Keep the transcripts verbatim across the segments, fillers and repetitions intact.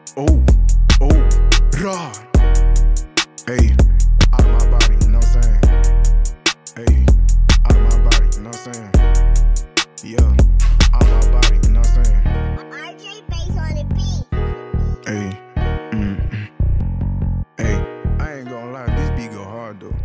Oh, oh, raw. Hey, out of my body, you know what I'm saying? Hey, out of my body, you know what I'm saying? Yeah, out of my body, you know what I'm saying? R J Bass on the beat. Hey, mm, mm. Hey, I ain't gonna lie, this beat go hard though.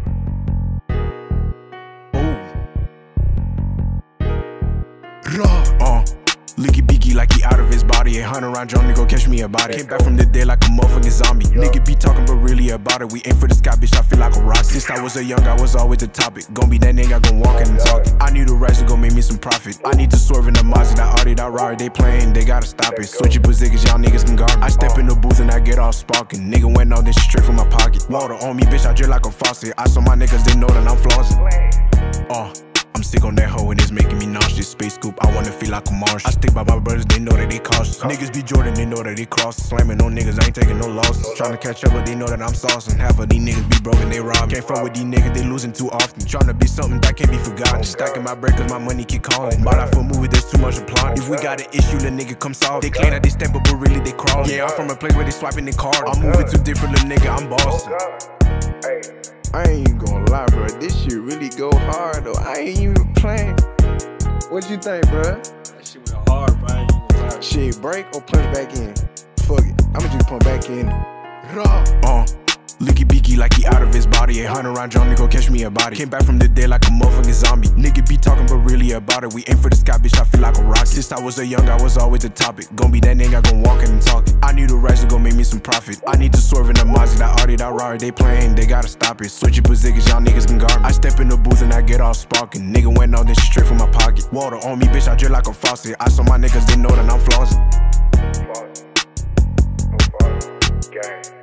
Oh, raw. Uh. Licky beaky like he out of his body. Ain't hunting around Johnny, go catch me about it. Came back from the dead like a motherfucking zombie. Yo. Nigga be talking but really about it. We aim for the sky, bitch, I feel like a rock. Since I was a young, I was always the topic. Gon' be that nigga, gon' walk and talk. I need the rise to go make me some profit. I need to swerve in the Mazda, that Audi, that Rari. They playing, they gotta stop it. Switching positions, y'all niggas can guard me. I step in the booth and I get all sparking. Nigga went all this shit straight from my pocket. Water on me, bitch, I drip like a faucet. I saw my niggas, they know that I'm flossing. Oh. I'm sick on that hoe and it's making me nauseous. Space scoop, I wanna feel like a Martian. I stick by my brothers, they know that they cautious. Niggas be Jordan, they know that they cross. Slamming on niggas, I ain't taking no losses. Tryna catch up, but they know that I'm saucing. Half of these niggas be broken, they rob me. Can't fuck with these niggas, they losing too often. Tryna be something that can't be forgotten. Stacking my bread cause my money keep calling. Bought out for a movie, there's too much applauding. If we got an issue, the nigga come solve. They claim that they step up, but really they crawling. Yeah, I'm from a place where they swiping the card. I'm moving too different, little nigga, I'm bossing. I ain't even gonna lie, bro. This shit really go hard, though. I ain't even playing. What you think, bro? That shit went hard, bro. I ain't even gonna lie. Shit, break or punch back in? Fuck it. I'ma just punch back in. Raw. Uh. Licky beaky like he out of his body. Ain't hunting around Johnny, go catch me about it. Came back from the dead like a motherfucking zombie. Nigga be talking but really about it. We aim for the sky, bitch, I feel like a rock. Since I was a young, I was always the topic. Gon' be that nigga, gon' walk and talk. I need a rise to go make me some profit. I need to swerve in the Mazda, that Audi, that Rari. They playing, they gotta stop it. Switching positions, y'all niggas can guard me. I step in the booth and I get all sparking. Nigga went all this shit straight from my pocket. Water on me, bitch, I drip like a faucet. I saw my niggas, they know that I'm flossing. No fun. Gang.